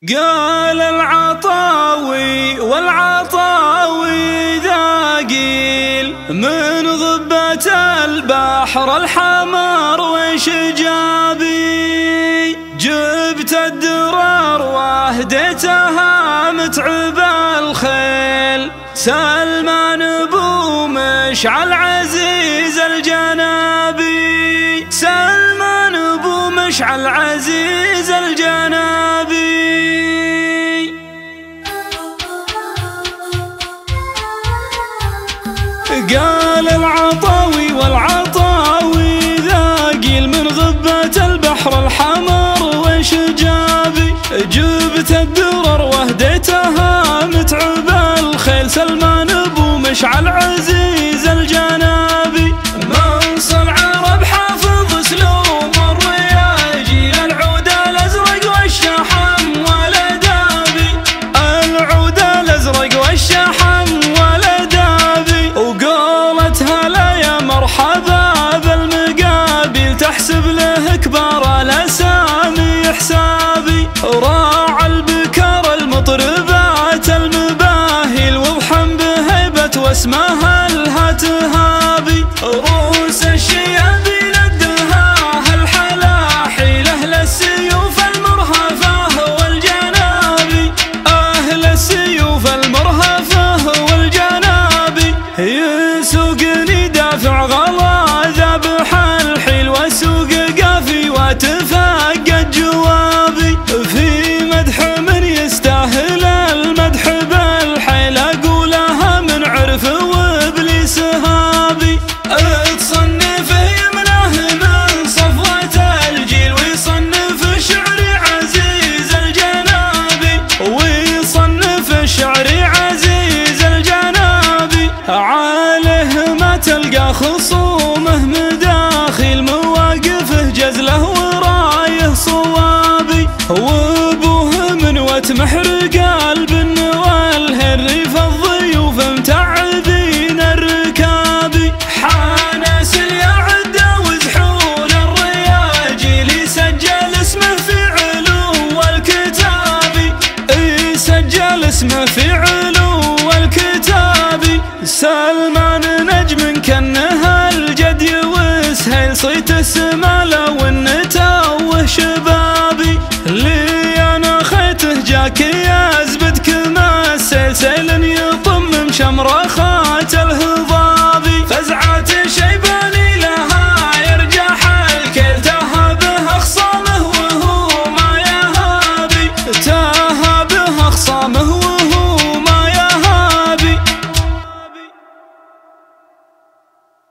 قال العطاوي والعطاوي ذاقيل من ضبة البحر الحمر وش جابي. جبت الدرر واهديتها متعب الخيل، سلمان ابو مشعل عزيز الجنابي، سلمان ابو مشعل عزيز الجنابي. قال العطاوي والعطاوي ذاقيل من غبة البحر الحمر وش جابي. جبت الدرر واهديتها متعب الخيل، سلمان ابو مشعل عزيز الجنابي. منص العرب حافظ اسلوب الرياجيل، العود الازرق والشحم والدابي، العود الازرق والشحم والدابي. وقالت هلا يا مرحبا بالمقابل، تحسب له كبار الاسامي حسابي. راعى البكر المطربات المباهي، وضحا بهيبة واسمها الهتهابي. روس الشياب لدها الحلاحي، اهل السيوف المرهفة والجنابي، اهل السيوف المرهفة والجنابي. يسوقني دافع غلا ذبح الحيل، وسوق قافي وتفقد جوابي. في مدح من يستاهل المدح بالحيل، اقولها من عرف وابليس هابي. تصنف يمنه من صفوة الجيل، ويصنف شعري عزيز الجنابي، ويصنف شعري عزيز الجنابي. عليه ما تلقى خصومه مداخل، مواقفه جزله ورايه صوابي. وابوه من وتمحرق قلب والهري، فالضيوف متعبين الركابي. حانس اليعد وزحول الرياجيل، يسجل اسمه في علو الكتابي، يسجل اسمه في علو الكتابي. سلمان نجم كنها الجدي وسهيل، صيت السما لو ان توه شبابي. لي انا خيته جاك يا